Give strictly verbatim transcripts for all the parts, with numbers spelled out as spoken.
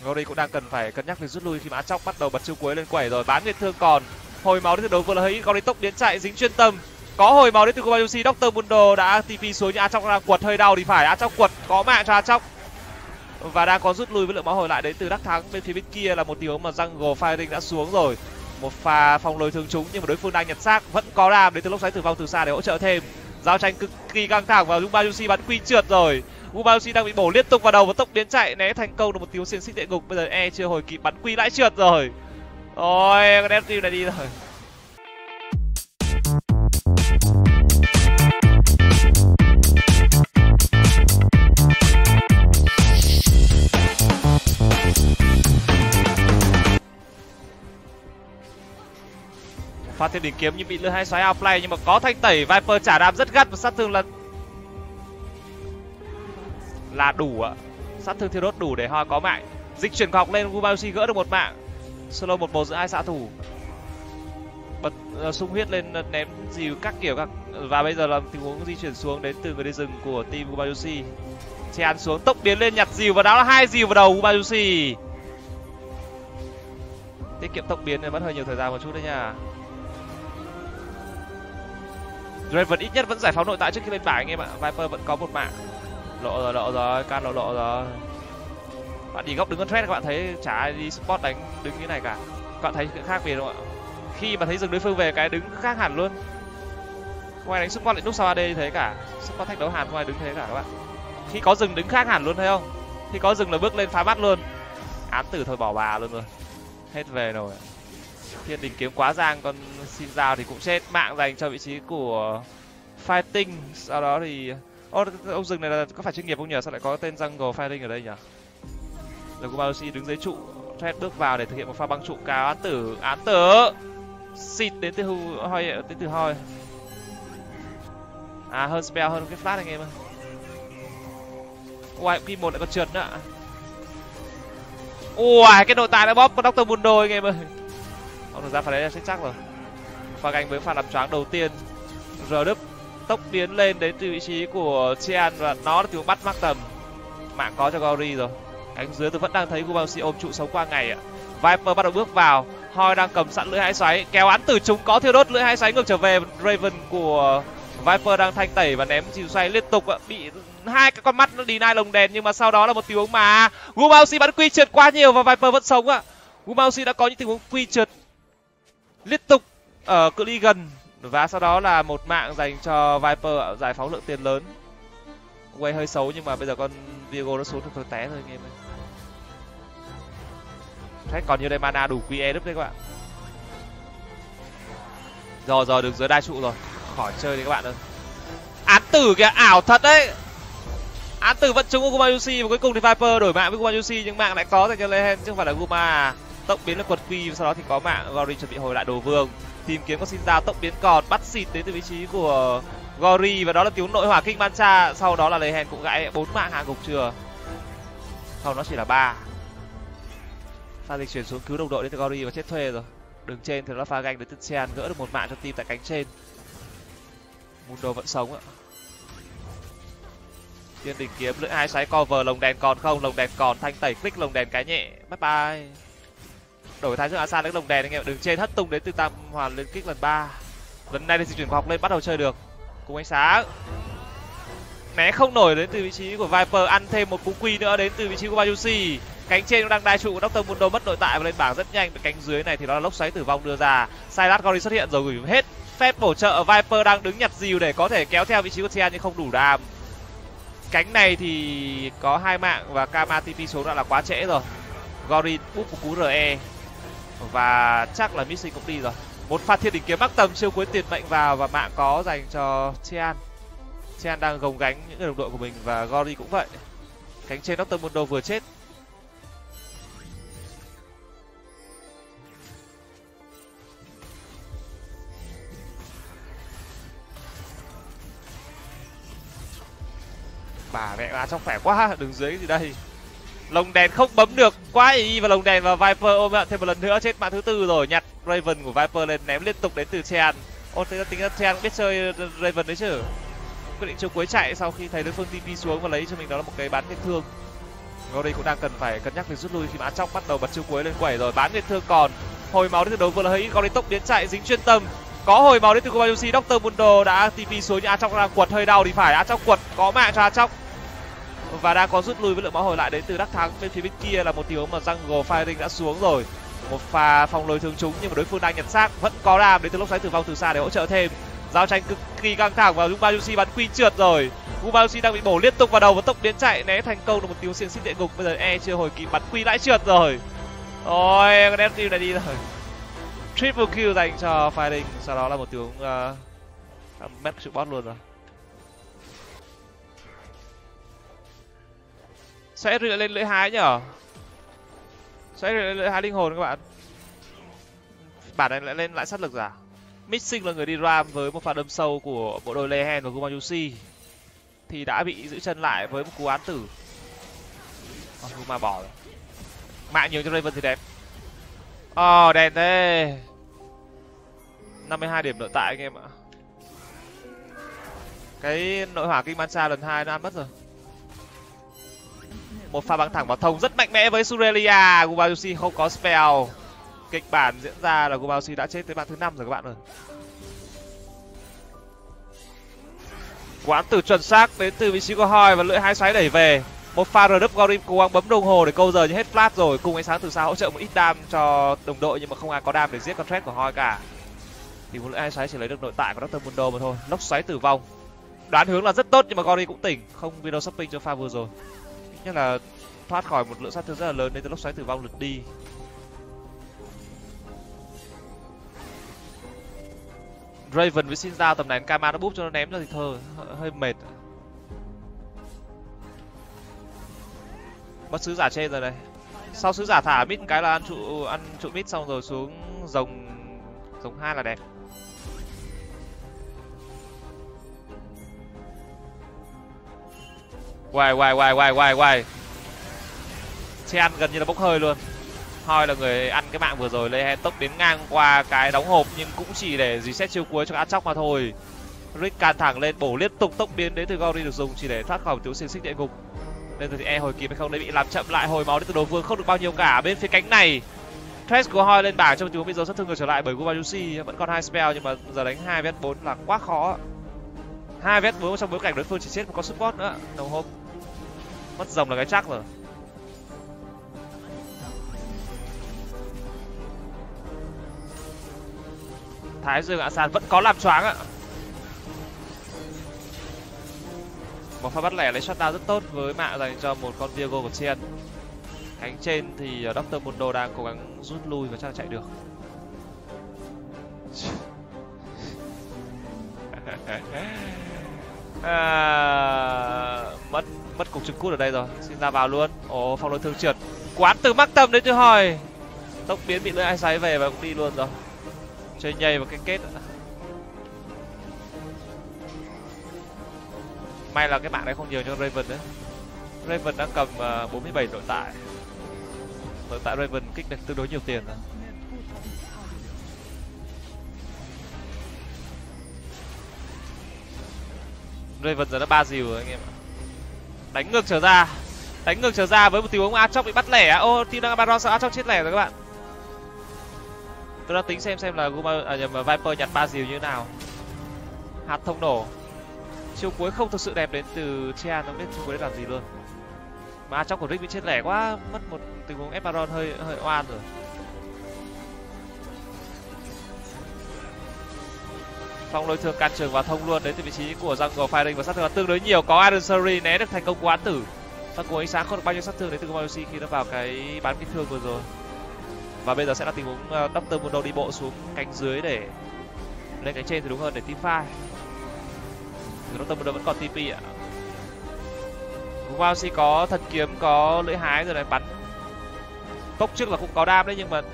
Gori cũng đang cần phải cân nhắc việc rút lui khi mà Chóc bắt đầu bật chiêu cuối lên quẩy rồi. Bán Nguyệt Thương còn hồi máu đến từ đấu vừa là hơi ít. Gori tốc biến chạy dính chuyên tâm, có hồi máu đến từ Kobayushi. Doctor Mundo đã tê pê xuống nhưng A Chóc đang quật hơi đau thì phải. A Chóc quật có mạng cho A Chóc và đang có rút lui với lượng máu hồi lại đến từ Đắc Thắng. Bên phía bên kia là một tình huống mà Jungle Firing đã xuống rồi, một pha phòng lôi thương trúng nhưng mà đối phương đang nhặt xác, vẫn có đam đến từ lốc xoáy tử vong từ xa để hỗ trợ thêm. Giao tranh cực kỳ căng thẳng và Kobayushi bắn quy trượt rồi. Kobayushi đang bị bổ liên tục vào đầu và tốc biến chạy né thành công được một tiếng xiên xích địa ngục. Bây giờ E chưa hồi kịp bắn quy lại trượt rồi. Ôi con Death Team này đi rồi. Pha thêm đỉnh kiếm nhưng bị lưỡi hai xoáy outplay, nhưng mà có thanh tẩy. Viper trả đam rất gắt và sát thương là là đủ ạ. Sát thương thiêu đốt đủ để Hoi có mạng. Dịch chuyển học lên, Kobayushi gỡ được một mạng. Solo một một giữa hai xạ thủ. Bật uh, sung huyết lên ném dìu các kiểu các, và bây giờ là tình huống di chuyển xuống đến từ người đi rừng của team Kobayushi. Chen xuống tốc biến lên nhặt dìu và đó là hai dìu vào đầu Kobayushi. Tiết kiệm tốc biến nên mất hơi nhiều thời gian một chút đấy nha. Raven ít nhất vẫn giải phóng nội tại trước khi lên bảng anh em ạ. Viper vẫn có một mạng. Lộ rồi, lộ rồi, can lộ lộ rồi. Bạn nhìn góc đứng con thread các bạn thấy chả ai đi support đánh đứng như này cả. Các bạn thấy khác biệt không ạ? Khi mà thấy dừng đối phương về cái đứng khác hẳn luôn. Không ai đánh support lại núp sau a đê như thế cả. Support thách đấu Hàn không ai đứng thế cả các bạn. Khi có dừng đứng khác hẳn luôn thấy không? Khi có dừng là bước lên phá mắt luôn. Án tử thôi bỏ bà luôn rồi. Hết về rồi. Thiên đình kiếm quá giang, còn xin rào thì cũng chết. Mạng dành cho vị trí của Fighting. Sau đó thì ô, ông rừng này là có phải chuyên nghiệp không nhỉ? Sao lại có tên Jungle Fighting ở đây nhỉ? Rồi Kobayushi đứng dưới trụ, Thread bước vào để thực hiện một pha băng trụ cao. Án tử, án tử xịt đến từ Hoi, đến từ Hoi. À hơn spell hơn cái flash anh em ơi. Ui, P một lại còn trượt nữa. Ui, cái nội tài đã bóp con Doctor Mundo anh em ơi. Ông được ra pha đấy là chắc rồi. Pha ganh với pha làm choáng đầu tiên. Rờ đứt tốc biến lên đến từ vị trí của Chen và nó là tiếng bắt mắc tầm. Mạng có cho Gori rồi. Cánh dưới tôi vẫn đang thấy Kobayushi ôm trụ sống qua ngày ạ. Viper bắt đầu bước vào. Hoi đang cầm sẵn lưỡi hai xoáy, kéo án tử chúng có thiêu đốt lưỡi hai xoáy ngược trở về. Raven của Viper đang thanh tẩy và ném chìm xoay liên tục ạ. Bị hai cái con mắt nó deny lồng đèn, nhưng mà sau đó là một tình huống mà Kobayushi bắn quy trượt quá nhiều và Viper vẫn sống ạ. Kobayushi đã có những tình huống quy trượt liên tục ở cự ly gần và sau đó là một mạng dành cho Viper ạ. Giải phóng lượng tiền lớn. Quay hơi xấu nhưng mà bây giờ con Viego nó xuống được thôi té thôi anh em ơi. Thế còn như đây mana đủ quy e đúp đấy các bạn. Rồi rồi, đứng dưới đai trụ rồi, khỏi chơi đi các bạn ơi. Án tử kìa, ảo thật đấy. Án tử vẫn trúng của Kobayushi và cuối cùng thì Viper đổi mạng với Kobayushi, nhưng mạng lại có dành cho Lehen chứ không phải là Guma. Tốc biến lên quật quy, sau đó thì có mạng. Gori chuẩn bị hồi lại đồ vương, tìm kiếm có xin ra tốc biến còn bắt xịt đến từ vị trí của Gori và đó là tiếng nội hỏa kinh Mancha. Sau đó là Lehen cũng gãy bốn mạng hạ gục chưa? Không, nó chỉ là ba. Pha dịch chuyển xuống cứu đồng đội đến từ Gori và chết thuê rồi. Đường trên thì nó pha ganh đến từ Chen, gỡ được một mạng cho team tại cánh trên. Mundo vẫn sống ạ. Tiên đỉnh kiếm lưỡi hai xoáy cover, lồng đèn còn không? Lồng đèn còn, thanh tẩy click lồng đèn cái nhẹ. Bye bye. Đổi thái dương Asan đến lồng đèn anh em. Đường trên hất tung đến từ Tam Hoàn lên kích lần ba. Lần này thì di chuyển khoa học lên bắt đầu chơi được. Cùng ánh sáng. Né không nổi đến từ vị trí của Viper, ăn thêm một cú quy nữa đến từ vị trí của Kobayushi. Cánh trên cũng đang đai trụ, Doctor Mundo mất nội tại và lên bảng rất nhanh. Cánh dưới này thì đó là lốc xoáy tử vong đưa ra. Sylas Gori xuất hiện rồi, gửi hết phép bổ trợ. Viper đang đứng nhặt dìu để có thể kéo theo vị trí của Tian nhưng không đủ đam. Cánh này thì có hai mạng và Kama tê pê xuống đã là quá trễ rồi. Gori búp một cú rờ e và chắc là Missing cũng đi rồi. Một pha thiên đỉnh kiếm bắc tầm siêu cuối tiền mệnh vào và mạng có dành cho Tian. Tian đang gồng gánh những người đồng đội của mình và Gori cũng vậy. Cánh trên Doctor Mundo vừa chết. Bà mẹ à, trong khỏe quá, đứng dưới gì đây. Lồng đèn không bấm được, quá ý và lồng đèn và Viper ôm lại thêm một lần nữa, chết mạng thứ tư rồi. Nhặt Raven của Viper lên ném liên tục đến từ Chen. Ô, tính ra tính ra Chen biết chơi Raven đấy chứ. Quyết định chiêu cuối chạy sau khi thấy đối phương tê pê xuống và lấy cho mình đó là một cái bắn cái thương. Gori cũng đang cần phải cân nhắc việc rút lui khi mà Chóc bắt đầu bật chiêu cuối lên quẩy rồi. Bán nguyên thương còn, hồi máu đến từ đấu vừa là hơi ít. Gori tốc biến chạy dính chuyên tâm, có hồi máu đến từ Kobayushi. Doctor Mundo đã tê pê xuống nhưng A Chóc đang quật hơi đau thì phải. A Chóc quật có mạng cho A Chóc và đang có rút lui với lượng máu hồi lại đến từ Đắc Thắng. Bên phía bên kia là một tình huống mà Jungle Firing đã xuống rồi, một pha phòng lôi thương trúng nhưng mà đối phương đang nhặt xác, vẫn có đam đến từ lốc xoáy tử vong từ xa để hỗ trợ thêm. Giao tranh cực kỳ căng thẳng và Kobayushi bắn quy trượt rồi. Kobayushi đang bị bổ liên tục vào đầu và tốc biến chạy né thành công được một tiếng xiềng xích địa ngục. Bây giờ E chưa hồi kịp bắn quy lại trượt rồi. Ôi con Death Deal này đi rồi. Triple kill dành cho Fighting, sau đó là một tiếng uh, mất sự boss luôn rồi. Sẽ lên lưỡi hái nhở? Sẽ lên lưỡi hái linh hồn các bạn. Bản này lại lên lại sát lực giả. Mixing là người đi ram với một pha đâm sâu của bộ đôi Lehen và Kobayushi thì đã bị giữ chân lại với một cú án tử. Còn Guma bỏ rồi. Mạng nhiều cho Raven thì đẹp. Ồ, oh, đèn thế. năm mươi hai điểm nội tại anh em ạ. Cái nội hỏa kinh Mancha lần hai nó ăn mất rồi. Một pha băng thẳng vào thông rất mạnh mẽ với Surelia. Kobayushi không có spell. Kịch bản diễn ra là Kobayushi đã chết tới bàn thứ năm rồi các bạn ơi. Quán tử chuẩn xác đến từ vị trí của Hoi và lưỡi hái xoáy đẩy về. Một pha rờ đúp Gorim cố gắng bấm đồng hồ để câu giờ nhưng hết flash rồi. Cùng ánh sáng từ xa hỗ trợ một ít đam cho đồng đội nhưng mà không ai có đam để giết con threat của Hoi cả. Thì một lưỡi hái xoáy chỉ lấy được nội tại của Doctor Mundo mà thôi. Lốc xoáy tử vong. Đoán hướng là rất tốt nhưng mà Gorim cũng tỉnh, không window shopping cho pha vừa rồi. Nhất là thoát khỏi một lượng sát thương rất là lớn nên từ lốc xoáy tử vong lượt đi. Raven với Xin Dao tầm này Kama nó búp cho nó ném ra thì thơ hơi mệt. Mất sứ giả trên rồi này. Sau sứ giả thả mid cái là ăn trụ ăn trụ mid xong rồi xuống rồng rồng hai là đẹp. Quay quay quay quay quay quay. Chen gần như là bốc hơi luôn. Hoi là người ăn cái mạng vừa rồi, Lehen tốc đến ngang qua cái đóng hộp nhưng cũng chỉ để reset chiêu cuối cho A Chóc mà thôi. Rick can thẳng lên bổ liên tục tốc biến đến từ Gori được dùng chỉ để thoát khỏi tiểu xiềng xích địa ngục. Nên từ thì E hồi kịp hay không đấy bị làm chậm lại, hồi máu đến từ đối phương không được bao nhiêu cả. Bên phía cánh này, Thresh của Hoi lên bảng trong tình huống bây giờ sát thương ngược trở lại bởi Kobayushi vẫn còn hai spell nhưng mà giờ đánh hai vs bốn là quá khó. hai vs bốn trong bối cảnh đối phương chỉ chết một con support nữa. Đồng hôm mất rồng là cái chắc rồi. Thái Dương Asan vẫn có làm choáng ạ. Một pha bắt lẻ lấy shutdown rất tốt với mạng dành cho một con Viego của Chen. Cánh trên thì Doctor Mundo đang cố gắng rút lui và chắc là chạy được. à, mất mất cục trực cút ở đây rồi. Xin ra vào luôn. Ồ, phong lôi thương trượt. Quán từ mắc tầm đến từ Hoi. Tốc biến bị lưỡi ai xoáy về và cũng đi luôn rồi. Chơi nhây vào cái kết. May là cái mạng đấy không nhiều cho Raven đấy. Raven đang cầm uh, bốn mươi bảy nội tại. Nội tại Raven kích được tương đối nhiều tiền rồi. Raven giờ đã ba dìu rồi anh em ạ. Đánh ngược trở ra. Đánh ngược trở ra với một tình huống A Chóc bị bắt lẻ. Ô, team đang Baron sao A Chóc chết lẻ rồi các bạn. Tôi đang tính xem xem là Guma, à, nhầm, Viper nhặt ba dìu như thế nào. Hạt thông nổ. Chiêu cuối không thực sự đẹp đến từ Chean, không biết chiêu cuối để làm gì luôn. Mà trong của Rick bị chết lẻ quá, mất một tình huống Baron hơi hơi oan rồi. Phong lôi thương can trường vào thông luôn đến từ vị trí của Jungle Firing và sát thương tương đối nhiều. Có Iron Surgery né được thành công của án tử. Và của ánh sáng không được bao nhiêu sát thương đến từ Kobayushi khi nó vào cái bán kích thương vừa rồi. Và bây giờ sẽ là tình huống uh, Doctor Mundo đi bộ xuống cánh dưới để lên cánh trên thì đúng hơn để team fight. Doctor Mundo vẫn còn tê pê ạ. Kobayushi có thần kiếm, có lưỡi hái rồi này, bắn tốc trước là cũng có đam đấy nhưng mà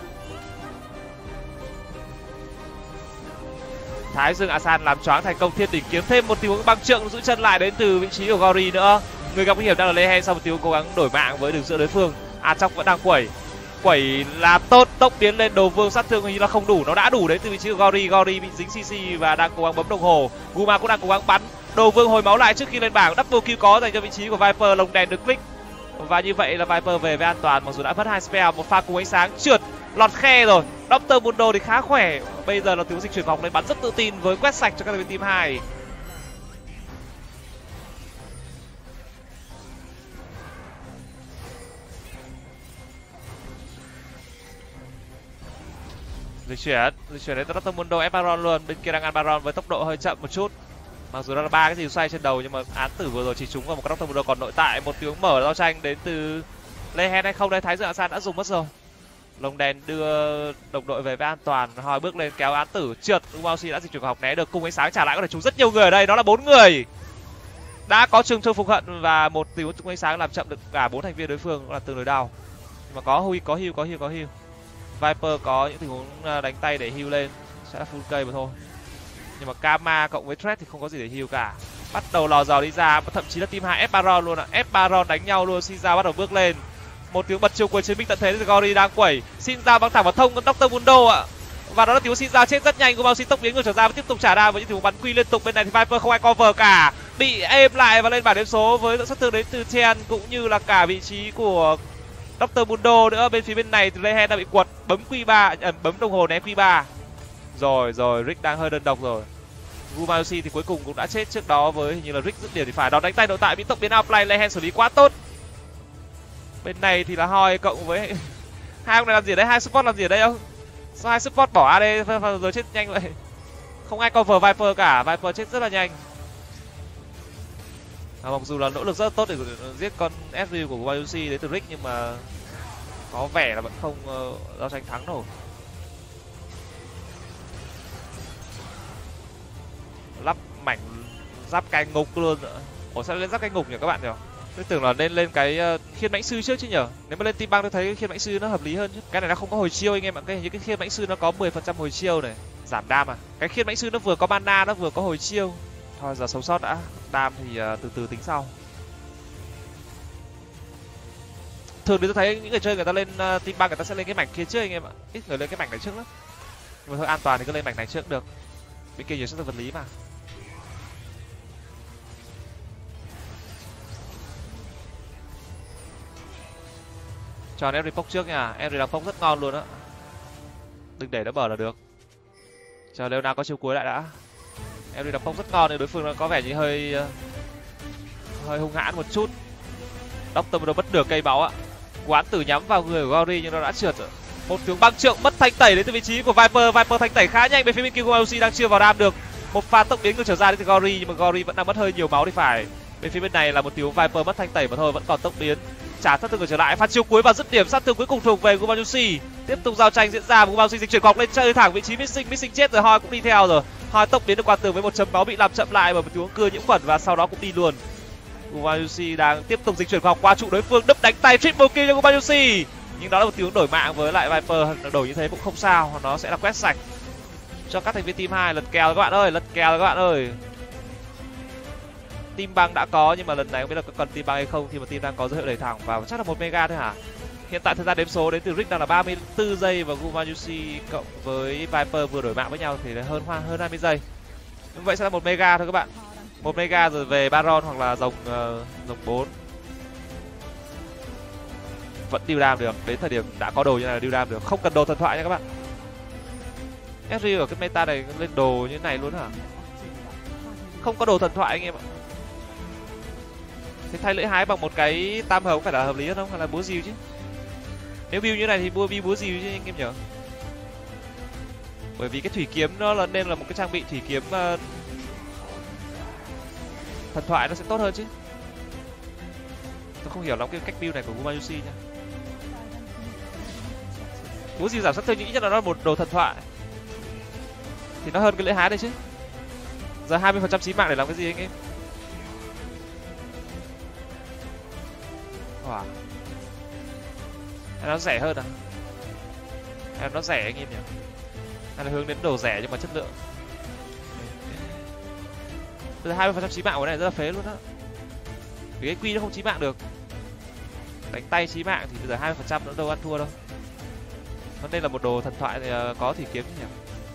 Thái Dương Asan làm choáng thành công thiên đỉnh kiếm, thêm một tình huống băng trượng giữ chân lại đến từ vị trí của Gori nữa. Người gặp nguy hiểm đang là Lehen sau một tình huống cố gắng đổi mạng với đường giữa đối phương. A Chóc vẫn đang quẩy. Quẩy là tốt, tốc biến lên đồ vương sát thương hình như là không đủ, nó đã đủ đến từ vị trí của Gori. Gori bị dính xê xê và đang cố gắng bấm đồng hồ. Guma cũng đang cố gắng bắn. Đồ vương hồi máu lại trước khi lên bảng, double kill có dành cho vị trí của Viper, lồng đèn được click. Và như vậy là Viper về với an toàn, mặc dù đã mất hai spell. Một pha cùng ánh sáng trượt lọt khe rồi. Doctor Mundo thì khá khỏe. Bây giờ là tiếng dịch chuyển vòng lên bắn rất tự tin với quét sạch cho các thành viên team hai. Dịch chuyển, dịch chuyển đến Doctor Mundo ép Baron luôn. Bên kia đang ăn Baron với tốc độ hơi chậm một chút. Mặc dù đó là ba cái gì xoay trên đầu nhưng mà án tử vừa rồi chỉ trúng vào một cái Doctor Mundo còn nội tại. Một tiếng mở giao tranh đến từ Lehen hay không đây, Thái Dương Asan đã dùng mất rồi. Lồng đèn đưa đồng đội về với an toàn, Hoi bước lên kéo án tử trượt. Umausi đã dịch chuyển vào học né được, cung ánh sáng trả lại có thể trúng rất nhiều người ở đây, đó là bốn người. Đã có Trường Châu Phục Hận và một tiếng cung ánh sáng làm chậm được cả bốn thành viên đối phương là tương đối đau. Nhưng mà có Hui, có heal, có heal, có heal. Viper có những tình huống đánh tay để heal lên, sẽ là full cây mà thôi. Nhưng mà Kama cộng với Threat thì không có gì để heal cả. Bắt đầu lò dò đi ra, thậm chí là team hai ép Baron luôn ạ. ép Baron đánh nhau luôn, Shinra bắt đầu bước lên. Một tiếng bật chiều cuối chiến binh tận thế từ Gori đang quẩy. Shinra băng thẳng vào thông con Doctor Mundo ạ. Và đó là tiếng Shinra chết rất nhanh, Gumausi tốc biến ngược trở ra và tiếp tục trả đà với những tình huống bắn quy liên tục. Bên này thì Viper không ai cover cả, bị êm lại và lên bảng điểm số với lượng sát thương đến từ Chen cũng như là cả vị trí của Doctor Mundo nữa. Bên phía bên này thì Lehen đã bị quật, bấm quy ba, à, bấm đồng hồ né quy ba. Rồi rồi, Rick đang hơi đơn độc rồi. Gumausi thì cuối cùng cũng đã chết trước đó với hình như là Rick dứt điểm thì phải. Đó đánh tay nội tại bị tốc biến outplay, Lehen xử lý quá tốt. Bên này thì là Hoi cộng với hai ông này làm gì ở đây, hai support làm gì ở đây không? Sao hai support bỏ a đê rồi chết nhanh vậy? Không ai cover Viper cả, Viper chết rất là nhanh. À, mặc dù là nỗ lực rất tốt để giết con ét vê của Gumausi đến từ Rick nhưng mà có vẻ là vẫn không uh, giao tranh thắng nổi. Lắp mảnh giáp cánh ngục luôn. Ủa sao lên giáp cánh ngục nhỉ các bạn nhỉ? Tôi tưởng là nên lên cái uh, khiên mãnh sư trước chứ nhở. Nếu mà lên team băng tôi thấy khiên mãnh sư nó hợp lý hơn chứ. Cái này nó không có hồi chiêu anh em ạ. Cái những cái khiên mãnh sư nó có mười phần trăm hồi chiêu này, giảm đam à. Cái khiên mãnh sư nó vừa có mana nó vừa có hồi chiêu. Thôi giờ sống sót đã, đam thì uh, từ từ tính sau. Thường thì tôi thấy những người chơi người ta lên uh, team băng người ta sẽ lên cái mảnh kia trước anh em ạ. Ít người lên cái mảnh này trước lắm. Nhưng mà thôi an toàn thì cứ lên mảnh này trước được. Bên kia nhiều sức vật lý mà. Cho Henry Pok trước nha, Henry làm Pok rất ngon luôn á. Đừng để nó bờ là được. Chờ Leona có chiêu cuối lại đã. Henry làm Pok rất ngon nên đối phương nó có vẻ như hơi hơi hung hãn một chút. Doctor Mundo mất được cây máu ạ. Quán tử nhắm vào người của Gori nhưng nó đã trượt rồi. Một tiếng băng trượng mất thanh tẩy đến từ vị trí của Viper, Viper thanh tẩy khá nhanh bên phía bên kia Gumausi đang chưa vào đam được. Một pha tốc biến ngược trở ra đến từ Gori nhưng mà Gori vẫn đang mất hơi nhiều máu thì phải. Bên phía bên này là một tiếng Viper mất thanh tẩy mà thôi, vẫn còn tốc biến. Trả sát thương trở lại, pha chiêu cuối và dứt điểm sát thương cuối cùng thuộc về Gumausi. Tiếp tục giao tranh diễn ra, Gumausi dịch chuyển gọc lên chơi thẳng vị trí missing, missing chết rồi, Hoi cũng đi theo rồi. Hoi tốc biến được qua tường với một chấm máu bị làm chậm lại bởi một tiếng cưa nhiễm khuẩn và sau đó cũng đi luôn. Gumausi đang tiếp tục dịch chuyển gọc qua trụ đối phương, đập đánh tay triple kill cho Gumausi. Nhưng đó là một tiếng đổi mạng với lại Viper, đổi như thế cũng không sao, nó sẽ là quét sạch cho các thành viên team hai. Lật kèo các bạn ơi, lật kèo các bạn ơi. Team băng đã có nhưng mà lần này không biết là có cần team băng hay không khi mà team đang có dấu hiệu đẩy thẳng vào, chắc là một mega thôi hả? Hiện tại thời gian đếm số đến từ Rick đang là ba mươi tư giây và Gumausi cộng với Viper vừa đổi mạng với nhau thì là hơn hơn hai mươi giây. Như vậy sẽ là một mega thôi các bạn. Một mega rồi về Baron hoặc là rồng uh, rồng bốn. Vẫn deal đam được, đến thời điểm đã có đồ như này là deal đam được, không cần đồ thần thoại nha các bạn. ét rờ ở cái meta này lên đồ như này luôn hả? Không có đồ thần thoại anh em ạ. Thế thay lưỡi hái bằng một cái tam hồng phải là hợp lý hơn không? Hay là búa rìu chứ? Nếu build như này thì mua build búa rìu chứ anh em nhớ. Bởi vì cái thủy kiếm nó là nên là một cái trang bị thủy kiếm uh, thần thoại nó sẽ tốt hơn chứ. Tôi không hiểu lắm cái cách build này của Gumausi nha. Búa rìu giảm sát thương nhưng ít nhất là nó là một đồ thần thoại thì nó hơn cái lưỡi hái đây chứ. Giờ hai mươi phần trăm chí mạng để làm cái gì anh em? Wow. Hay nó rẻ hơn à? Hay nó rẻ anh em nhỉ? Hay là hướng đến đồ rẻ nhưng mà chất lượng? Bây giờ hai mươi phần trăm chí mạng của này rất là phế luôn á. Vì cái quy nó không chí mạng được. Đánh tay chí mạng thì bây giờ hai mươi phần trăm nó đâu ăn thua đâu. Nó nên là một đồ thần thoại thì có thủy kiếm nhỉ?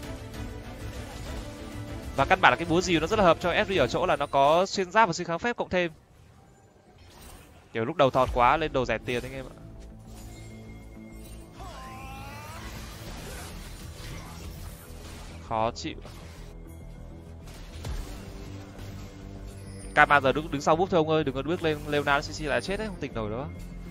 Và căn bản là cái búa rìu nó rất là hợp cho ét rờ ở chỗ là nó có xuyên giáp và xuyên kháng phép cộng thêm. Kiểu lúc đầu thọt quá lên đồ rẻ tiền anh em ạ. Khó chịu. Kama giờ đứng đứng sau búp thôi ông ơi, đừng có bước lên Leonardo xê xê lại chết đấy, không tỉnh nổi đó.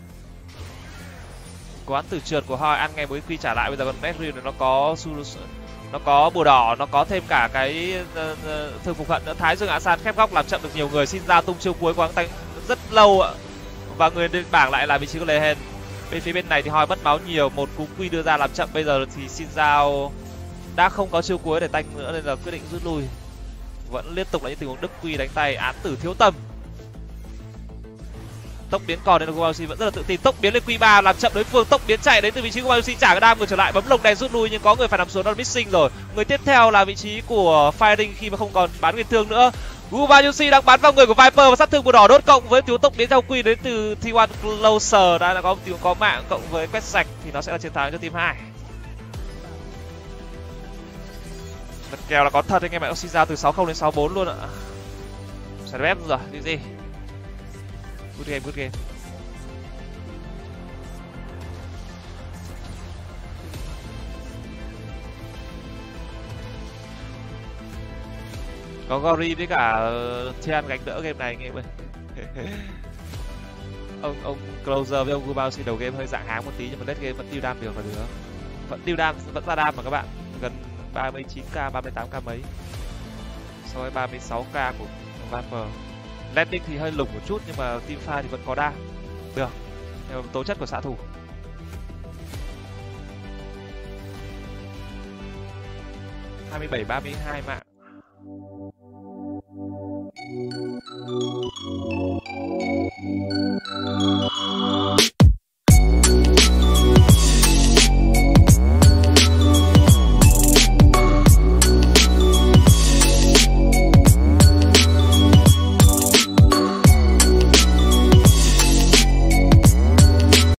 Quán từ trượt của Hoi ăn ngay mới quy trả lại, bây giờ còn Medrill nó có nó có bùa đỏ, nó có thêm cả cái uh, thương phục hận nữa. Thái Dương Asan khép góc làm chậm được nhiều người, xin ra tung chiêu cuối quáng tay rất lâu ạ. Và người lên bảng lại là vị trí của Lehen. Bên phía bên này thì Hoi mất máu nhiều, một cú quy đưa ra làm chậm, bây giờ thì xin giao đã không có chiêu cuối để tanh nữa nên là quyết định rút lui. Vẫn liên tục là những tình huống đức quy đánh tay, án tử thiếu tầm. Tốc biến còn nên Gumayushi vẫn rất là tự tin, tốc biến lên Q ba làm chậm đối phương, tốc biến chạy đến từ vị trí của Gumayushi trả cái đam người trở lại, bấm lồng đèn rút lui nhưng có người phải nằm xuống, đó là Missing rồi. Người tiếp theo là vị trí của Firing khi mà không còn bán nguyên thương nữa. Gumayushi đang bắn vào người của Viper và sát thương bùa đỏ đốt cộng với thiếu tốc biến theo Q đến từ T một Closer, đã là có thiếu có mạng cộng với quét sạch thì nó sẽ là chiến thắng cho team hai. Vật kèo là có thật anh em ạ, xin ra từ sáu không đến sáu bốn luôn ạ. Sẽ bép rồi, đi gì? Good game, good game. Có Gori với cả Tian gánh đỡ game này anh em ơi. ông ông Closer với ông Gumayushi đầu game hơi dạng háng một tí nhưng mà late game vẫn tiêu đam được là được. Vẫn tiêu đam, vẫn ra đam mà các bạn. Gần ba mươi chín k, ba mươi tám k mấy. So với ba mươi sáu k của Viper. Landing thì hơi lủng một chút nhưng mà team pha thì vẫn có đam. Được. Theo tố chất của xạ thủ. hai mươi bảy ba mươi hai mạng.